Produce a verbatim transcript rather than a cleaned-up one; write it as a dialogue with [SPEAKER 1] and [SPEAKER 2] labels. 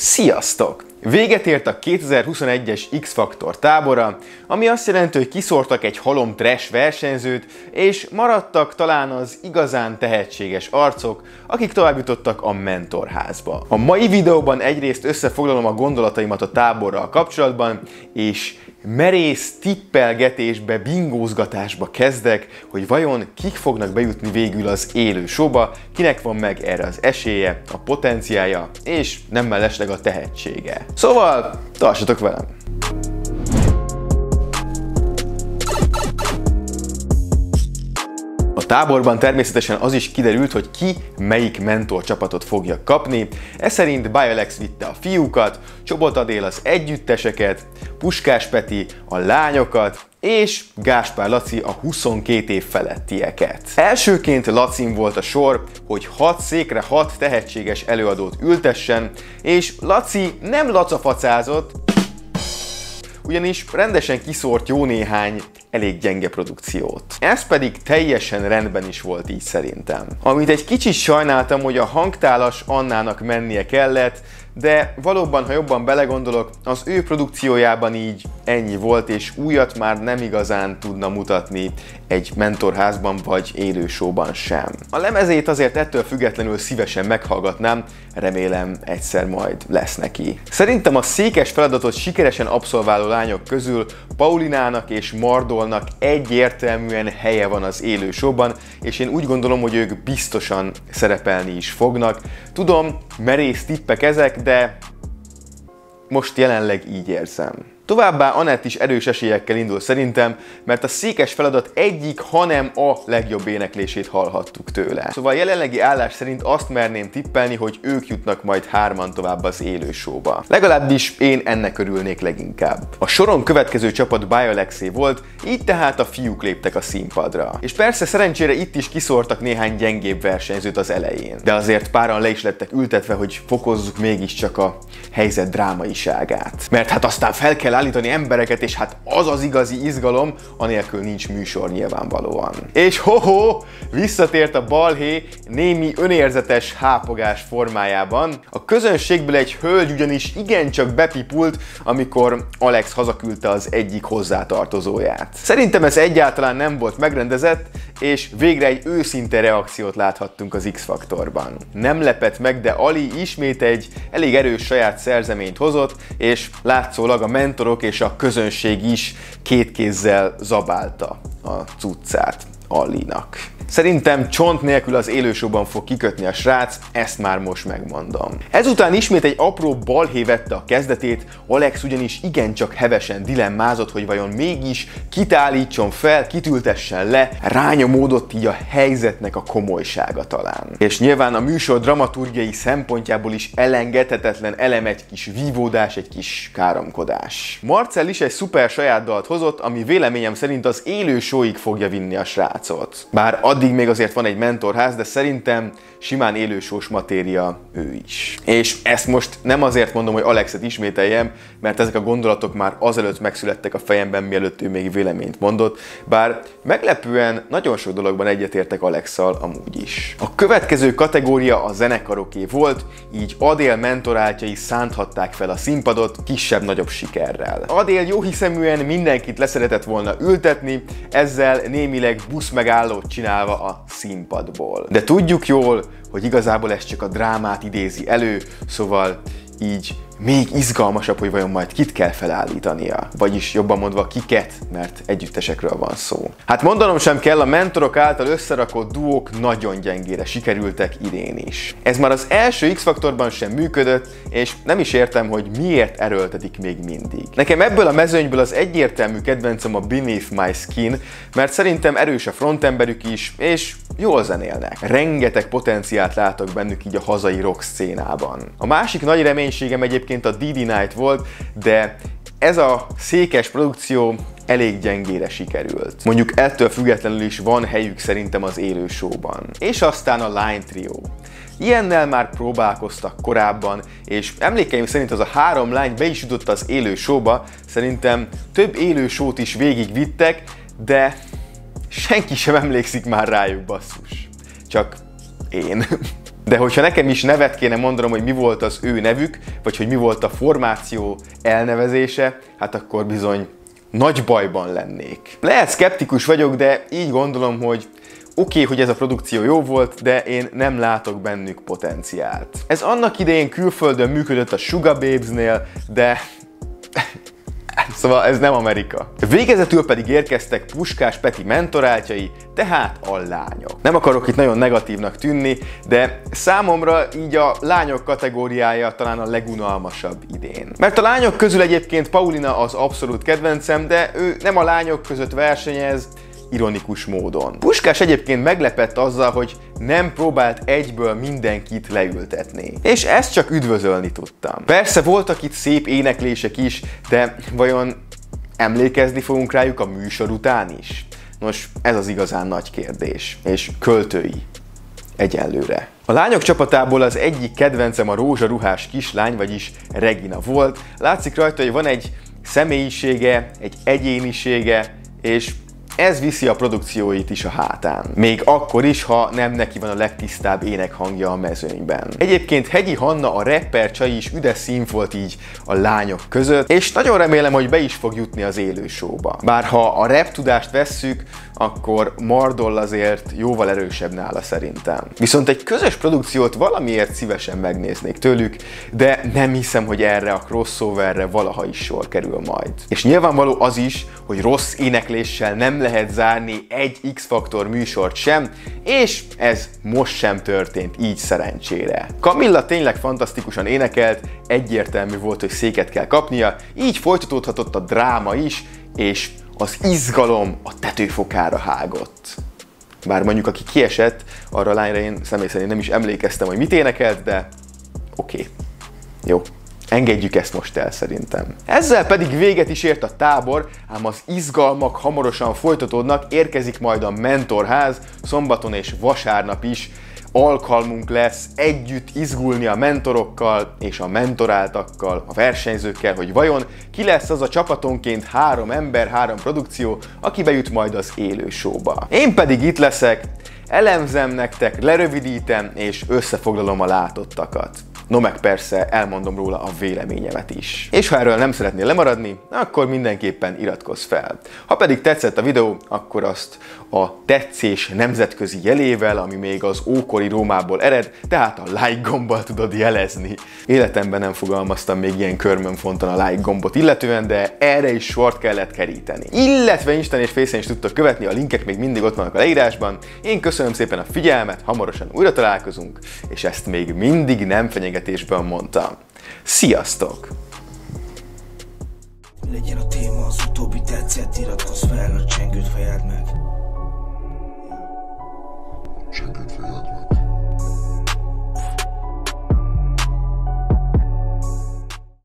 [SPEAKER 1] Sziasztok! Véget ért a kétezer-huszonegyes X-Factor tábora, ami azt jelenti, hogy kiszórtak egy halom trash versenyzőt, és maradtak talán az igazán tehetséges arcok, akik továbbjutottak a mentorházba. A mai videóban egyrészt összefoglalom a gondolataimat a táborral kapcsolatban, és merész tippelgetésbe, bingózgatásba kezdek, hogy vajon kik fognak bejutni végül az élő showba, kinek van meg erre az esélye, a potenciája, és nem mellesleg a tehetsége. Szóval, tartsatok velem! A táborban természetesen az is kiderült, hogy ki melyik mentor csapatot fogja kapni. Ez szerint Biolex vitte a fiúkat, Csobot Adél az együtteseket, Puskás Peti a lányokat, és Gáspár Laci a huszonkét év felettieket. Elsőként Lacin volt a sor, hogy hat székre hat tehetséges előadót ültessen, és Laci nem lacafacázott, ugyanis rendesen kiszórt jó néhány elég gyenge produkciót. Ez pedig teljesen rendben is volt így szerintem. Amit egy kicsit sajnáltam, hogy a hangtálas Annának mennie kellett, de valóban, ha jobban belegondolok, az ő produkciójában így ennyi volt, és újat már nem igazán tudna mutatni egy mentorházban vagy élő showban sem. A lemezét azért ettől függetlenül szívesen meghallgatnám, remélem egyszer majd lesz neki. Szerintem a székes feladatot sikeresen abszolváló lányok közül Paulinának és Mardolnak egyértelműen helye van az élő showban, és én úgy gondolom, hogy ők biztosan szerepelni is fognak. Tudom, merész tippek ezek, de most jelenleg így érzem. Továbbá Anett is erős esélyekkel indul szerintem, mert a székes feladat egyik, hanem a legjobb éneklését hallhattuk tőle. Szóval jelenlegi állás szerint azt merném tippelni, hogy ők jutnak majd hárman tovább az élő showba. Legalábbis én ennek örülnék leginkább. A soron következő csapat Biolexé volt, így tehát a fiúk léptek a színpadra. És persze szerencsére itt is kiszórtak néhány gyengébb versenyzőt az elején. De azért páran le is lettek ültetve, hogy fokozzuk mégiscsak a helyzet drámaiságát. Mert hát aztán fel kell állítani embereket, és hát az az igazi izgalom, anélkül nincs műsor nyilvánvalóan. És ho-ho, visszatért a balhé némi önérzetes hápogás formájában. A közönségből egy hölgy ugyanis igencsak bepipult, amikor Alex hazaküldte az egyik hozzátartozóját. Szerintem ez egyáltalán nem volt megrendezett, és végre egy őszinte reakciót láthattunk az X-Faktorban. Nem lepett meg, de Ali ismét egy elég erős saját szerzeményt hozott, és látszólag a mentorok és a közönség is két kézzel zabálta a cuccát Alinak. Szerintem csont nélkül az élőshowban fog kikötni a srác, ezt már most megmondom. Ezután ismét egy apró balhé vette a kezdetét, Alex ugyanis igencsak hevesen dilemmázott, hogy vajon mégis kit állítson fel, kit ültessen le, rányomódott így a helyzetnek a komolysága talán. És nyilván a műsor dramaturgiai szempontjából is elengedhetetlen elem egy kis vívódás, egy kis káromkodás. Marcell is egy szuper saját dalt hozott, ami véleményem szerint az élő showig fogja vinni a srácot. Bár addig még azért van egy mentorház, de szerintem simán élősós matéria ő is. És ezt most nem azért mondom, hogy Alexet ismételjem, mert ezek a gondolatok már azelőtt megszülettek a fejemben, mielőtt ő még véleményt mondott, bár meglepően nagyon sok dologban egyetértek Alex-szal amúgy is. A következő kategória a zenekaroké volt, így Adél mentoráltjai szánthatták fel a színpadot kisebb-nagyobb sikerrel. Adél jóhiszeműen mindenkit leszeretett volna ültetni, ezzel némileg buszmegállót csinálva a színpadból. De tudjuk jól, hogy igazából ez csak a drámát idézi elő, szóval így még izgalmasabb, hogy vajon majd kit kell felállítania. Vagyis jobban mondva kiket, mert együttesekről van szó. Hát mondanom sem kell, a mentorok által összerakott duók nagyon gyengére sikerültek idén is. Ez már az első X-Faktorban sem működött, és nem is értem, hogy miért erőltetik még mindig. Nekem ebből a mezőnyből az egyértelmű kedvencem a Beneath My Skin, mert szerintem erős a frontemberük is, és jól zenélnek. Rengeteg potenciált látok bennük így a hazai rock szcénában. A másik nagy reménységem egyébként a Didi Night volt, de ez a székes produkció elég gyengére sikerült. Mondjuk ettől függetlenül is van helyük szerintem az élő showban. És aztán a Line Trio. Ilyennel már próbálkoztak korábban, és emlékeim szerint az a három lány be is jutott az élő showba, szerintem több élő showt is végigvittek, de senki sem emlékszik már rájuk, basszus. Csak én. De hogyha nekem is nevet kéne mondanom, hogy mi volt az ő nevük, vagy hogy mi volt a formáció elnevezése, hát akkor bizony nagy bajban lennék. Lehet szkeptikus vagyok, de így gondolom, hogy oké, okay, hogy ez a produkció jó volt, de én nem látok bennük potenciált. Ez annak idején külföldön működött a Sugar Babesnél, de szóval ez nem Amerika. Végezetül pedig érkeztek Puskás Peti mentoráltjai, tehát a lányok. Nem akarok itt nagyon negatívnak tűnni, de számomra így a lányok kategóriája talán a legunalmasabb idén. Mert a lányok közül egyébként Paulina az abszolút kedvencem, de ő nem a lányok között versenyez, ironikus módon. Puskás egyébként meglepett azzal, hogy nem próbált egyből mindenkit leültetni. És ezt csak üdvözölni tudtam. Persze voltak itt szép éneklések is, de vajon emlékezni fogunk rájuk a műsor után is? Nos, ez az igazán nagy kérdés. És költői egyelőre. A lányok csapatából az egyik kedvencem a rózsaruhás kislány, vagyis Regina volt. Látszik rajta, hogy van egy személyisége, egy egyénisége, és ez viszi a produkcióit is a hátán. Még akkor is, ha nem neki van a legtisztább énekhangja a mezőnyben. Egyébként Hegyi Hanna, a rapper csaj is üdes szín volt így a lányok között, és nagyon remélem, hogy be is fog jutni az élő showba. Bár ha a rap tudást vesszük, akkor Mardoll azért jóval erősebb nála szerintem. Viszont egy közös produkciót valamiért szívesen megnéznék tőlük, de nem hiszem, hogy erre a crossoverre valaha is sor kerül majd. És nyilvánvaló az is, hogy rossz énekléssel nem lehet zárni egy X-Faktor műsort sem, és ez most sem történt így szerencsére. Camilla tényleg fantasztikusan énekelt, egyértelmű volt, hogy széket kell kapnia, így folytatódhatott a dráma is, és az izgalom a tetőfokára hágott. Bár mondjuk aki kiesett, arra a lányra én személy szerint nem is emlékeztem, hogy mit énekelt, de oké. Okay. Jó. Engedjük ezt most el szerintem. Ezzel pedig véget is ért a tábor, ám az izgalmak hamarosan folytatódnak, érkezik majd a mentorház, szombaton és vasárnap is alkalmunk lesz együtt izgulni a mentorokkal és a mentoráltakkal, a versenyzőkkel, hogy vajon ki lesz az a csapatonként három ember, három produkció, aki bejut majd az élő showba. Én pedig itt leszek, elemzem nektek, lerövidítem és összefoglalom a látottakat. No meg persze elmondom róla a véleményemet is. És ha erről nem szeretnél lemaradni, akkor mindenképpen iratkozz fel. Ha pedig tetszett a videó, akkor azt a tetszés nemzetközi jelével, ami még az ókori Rómából ered, tehát a like gombbal tudod jelezni. Életemben nem fogalmaztam még ilyen körmönfonton a like gombot illetően, de erre is sort kellett keríteni. Illetve Instán és Face-en is tudtok követni, a linkek még mindig ott vannak a leírásban. Én köszönöm szépen a figyelmet, hamarosan újra találkozunk, és ezt még mindig nem fenyegetésben mondtam. Sziasztok!
[SPEAKER 2] Legyen a téma az utóbbi tetszett, iratkozz fel, a csengőt fejeld meg.